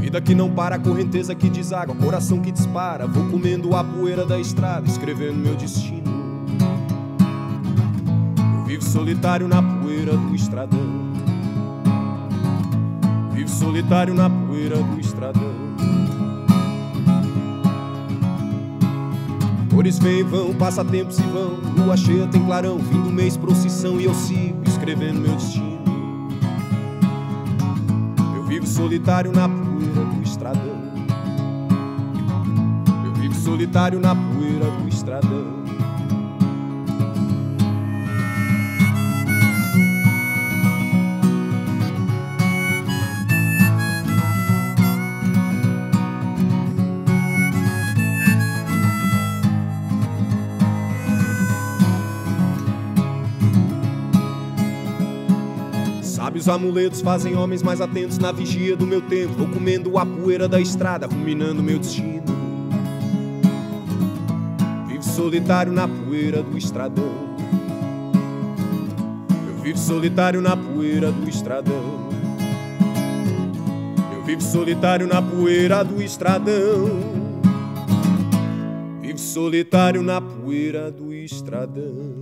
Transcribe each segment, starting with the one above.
Vida que não para, correnteza que deságua, coração que dispara. Vou comendo a poeira da estrada, escrevendo meu destino. Eu vivo solitário na poeira do estradão. Vivo solitário na poeira do estradão. Cores vêm e vão, passatempos e vão. Lua cheia tem clarão, fim do mês procissão. E eu sigo escrevendo meu destino. Eu vivo solitário na poeira do estradão. Eu vivo solitário na poeira do estradão. Sábios amuletos fazem homens mais atentos na vigia do meu tempo. Vou comendo a poeira da estrada, ruminando meu destino. Vivo solitário na poeira do estradão. Eu vivo solitário na poeira do estradão. Eu vivo solitário na poeira do estradão. Vivo solitário na poeira do estradão.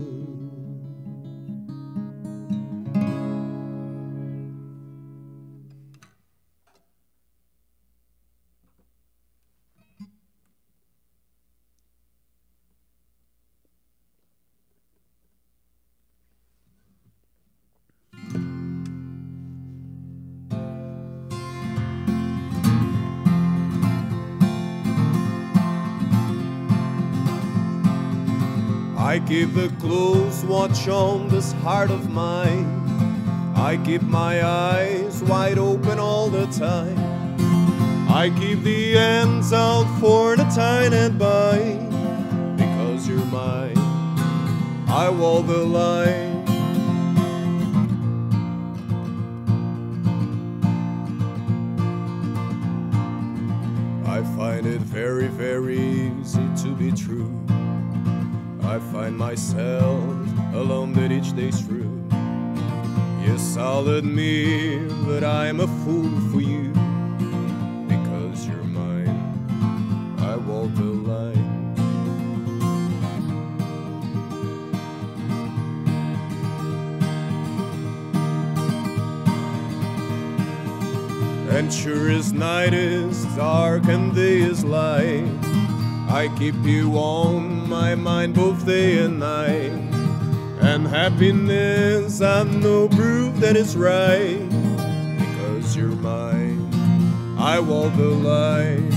I keep a close watch on this heart of mine. I keep my eyes wide open all the time. I keep the ends out for the time and by. Because you're mine, I walk the line. I find it very, very easy to be true. I find myself alone that each day's through. Yes, I'll admit that I'm a fool for you. Because you're mine, I walk the line. And sure as night is dark and day is light, I keep you on my mind both day and night. And happiness, I've no proof that it's right. Because you're mine, I walk the line.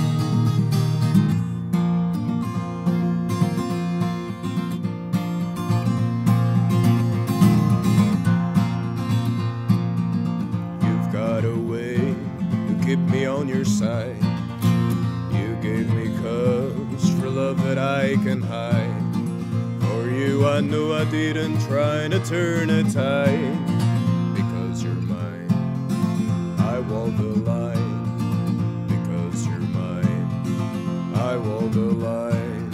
You've got a way to keep me on your side. You gave me courage for love that I can hide. For you I know I didn't try to turn a tide. Because you're mine, I walk the line. Because you're mine, I walk the line.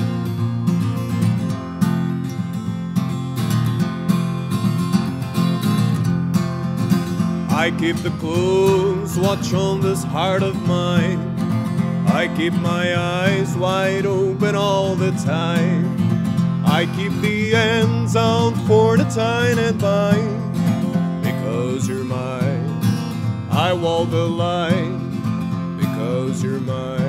I keep the close watch on this heart of mine. I keep my eyes wide open all the time. I keep the ends out for the time and by. Because you're mine, I walk the line. Because you're mine.